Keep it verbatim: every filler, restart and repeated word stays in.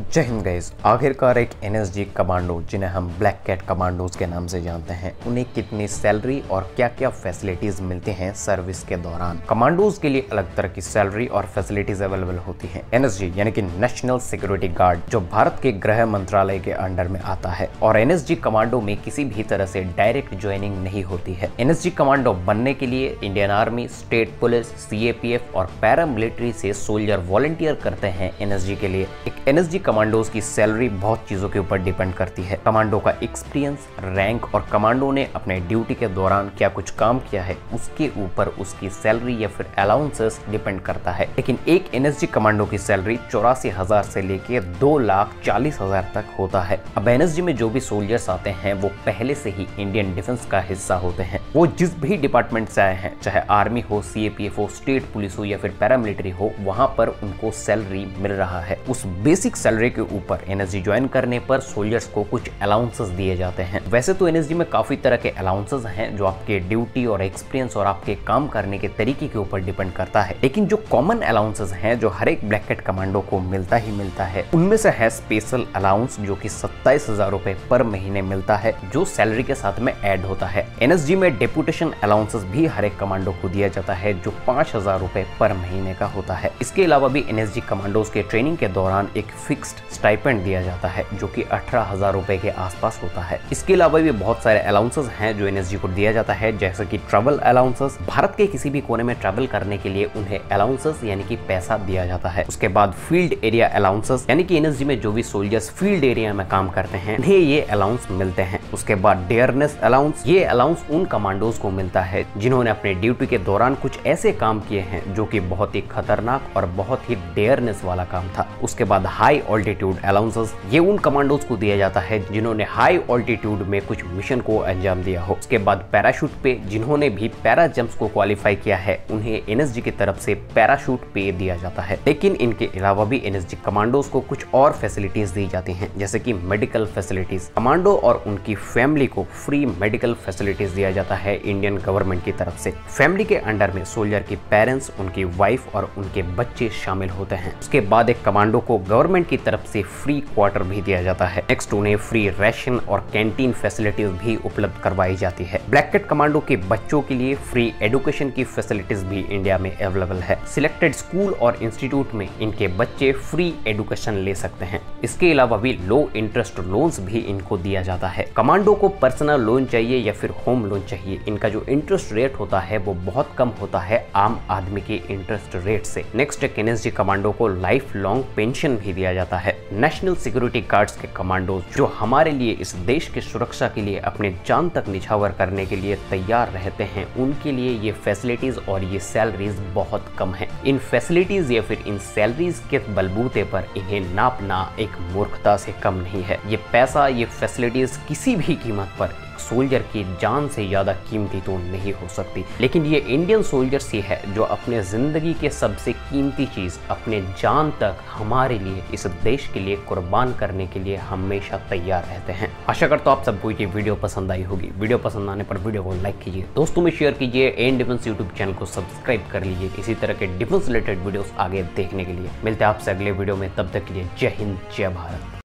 जय हिंद गाइस। आखिरकार एक एनएसजी कमांडो, जिन्हें हम ब्लैक कैट कमांडोज के नाम से जानते हैं, उन्हें कितनी सैलरी और क्या क्या फैसिलिटीज मिलती हैं सर्विस के दौरान। कमांडोज के लिए अलग तरह की सैलरी और फैसिलिटीज अवेलेबल होती हैं। एनएसजी यानी कि नेशनल सिक्योरिटी गार्ड, जो भारत के गृह मंत्रालय के अंडर में आता है, और एनएसजी कमांडो में किसी भी तरह से डायरेक्ट ज्वाइनिंग नहीं होती है। एनएसजी कमांडो बनने के लिए Indian army, state police, CAPF और पैरा मिलिट्री से सोल्जर वॉलंटियर करते हैं एनएसजी के लिए। एक एनएसजी कमांडोज की सैलरी बहुत चीजों के ऊपर डिपेंड करती है। कमांडो का एक्सपीरियंस, रैंक और कमांडो ने अपने ड्यूटी के दौरान क्या कुछ काम किया है, उसके ऊपर उसकी सैलरी या फिर अलाउंसेस डिपेंड करता है। लेकिन एक एनएसजी कमांडो की सैलरी चौरासी हजार से लेके दो लाख चालीस हजार तक होता है। अब एनएसजी में जो भी सोल्जर्स आते हैं वो पहले से ही इंडियन डिफेंस का हिस्सा होते हैं। वो जिस भी डिपार्टमेंट से आए हैं, चाहे आर्मी हो, सीएपीएफ हो, स्टेट पुलिस हो या फिर पैरामिलिट्री हो, वहां पर उनको सैलरी मिल रहा है। उस बेसिक सैलरी के ऊपर एनएसजी ज्वाइन करने पर सोल्जर्स को कुछ अलाउंसेस दिए जाते हैं। वैसे तो एनएसजी में काफी तरह के अलाउंसेस हैं जो आपके ड्यूटी और एक्सपीरियंस और आपके काम करने के तरीके के ऊपर डिपेंड करता है। लेकिन जो कॉमन अलाउंसेस हैं जो हर एक ब्लैक कैट कमांडो को मिलता ही मिलता है, उनमें से है स्पेशल अलाउंस, जो कि सत्ताईस हजार रुपए पर महीने मिलता है, जो सैलरी के साथ में ऐड होता है। एनएसजी में डेपुटेशन अलाउंसेस भी हर एक कमांडो को दिया जाता है, जो पांच हजार रुपए पर महीने का होता है। इसके अलावा भी एनएसजी कमांडोज के ट्रेनिंग के दौरान एक फिक्स्ड स्टाइपेंड दिया जाता है, जो कि अठारह हजार रुपए के आसपास होता है। इसके अलावा भी बहुत सारे अलाउंसेस हैं जो एनएसजी को दिया जाता है, जैसे कि ट्रैवल अलाउंसेस। भारत के किसी भी कोने में ट्रैवल करने के लिए उन्हें अलाउंसेस यानी कि पैसा दिया जाता है। उसके बाद फील्ड एरिया अलाउंसेस, यानी कि एनएसजी में जो भी सोल्जर्स फील्ड एरिया में काम करते हैं उन्हें ये अलाउंस मिलते हैं। उसके बाद डेयरनेस अलाउंस, ये अलाउंस उन कमांडोज को मिलता है जिन्होंने अपने ड्यूटी के दौरान कुछ ऐसे काम किए हैं जो कि बहुत ही खतरनाक और बहुत ही डेयरनेस वाला काम था। उसके बाद हाई ऑल्टीट्यूड अलाउंसेस, ये उन कमांडोज को दिया जाता है जिन्होंने हाई ऑल्टीट्यूड में कुछ मिशन को अंजाम दिया हो। उसके बाद पैराशूट पे, जिन्होंने भी पैरा जंप्स को क्वालिफाई किया है, उन्हें एनएसजी की तरफ से पैराशूट पे दिया जाता है। लेकिन इनके अलावा भी एनएसजी कमांडोज को कुछ और फैसिलिटीज दी जाती हैं, जैसे कि मेडिकल फैसिलिटीज। कमांडो और उनकी फैमिली को फ्री मेडिकल फैसिलिटीज दिया जाता है इंडियन गवर्नमेंट की तरफ से। फैमिली के अंडर में सोल्जर के पेरेंट्स, उनकी वाइफ और उनके बच्चे शामिल होते हैं। उसके बाद एक कमांडो को गवर्नमेंट की तरफ से फ्री क्वार्टर भी दिया जाता है। नेक्स्ट उन्हें फ्री राशन और कैंटीन फैसिलिटीज भी उपलब्ध करवाई जाती है। ब्लैक कैट कमांडो के बच्चों के लिए फ्री एजुकेशन की फैसिलिटीज भी इंडिया में अवेलेबल है। सिलेक्टेड स्कूल और इंस्टीट्यूट में इनके बच्चे फ्री एजुकेशन ले सकते हैं। इसके अलावा भी लो इंटरेस्ट लोन्स भी इनको दिया जाता है। कमांडो को पर्सनल लोन चाहिए या फिर होम लोन चाहिए, इनका जो इंटरेस्ट रेट होता है वो बहुत कम होता है आम आदमी के इंटरेस्ट रेट से। नेक्स्ट एक एनएसजी कमांडो को लाइफ लॉन्ग पेंशन भी दिया जाता है। नेशनल सिक्योरिटी गार्ड्स के कमांडोज, जो हमारे लिए, इस देश की सुरक्षा के लिए अपने जान तक निछावर करने के लिए तैयार रहते हैं, उनके लिए ये फैसिलिटीज और ये सैलरीज बहुत कम है। इन फैसिलिटीज या फिर इन सैलरीज के बलबूते पर इन्हें नापना एक मूर्खता से कम नहीं है। ये पैसा, ये फैसिलिटीज किसी भी कीमत पर सोल्जर की जान से ज्यादा कीमती तो नहीं हो सकती। लेकिन ये इंडियन सोल्जर्स ही है जो अपने जिंदगी के सबसे कीमती चीज, अपने जान तक हमारे लिए, इस देश के लिए कुर्बान करने के लिए हमेशा तैयार रहते हैं। आशा करता हूं आप सबको ये वीडियो पसंद आई होगी। वीडियो पसंद आने पर वीडियो को लाइक कीजिए, दोस्तों में शेयर कीजिए, एन डिफेंस यूट्यूब चैनल को सब्सक्राइब कर लीजिए इसी तरह के डिफेंस रिलेटेड वीडियोस आगे देखने के लिए। मिलते हैं आपसे अगले वीडियो में, तब तक के लिए जय हिंद, जय भारत।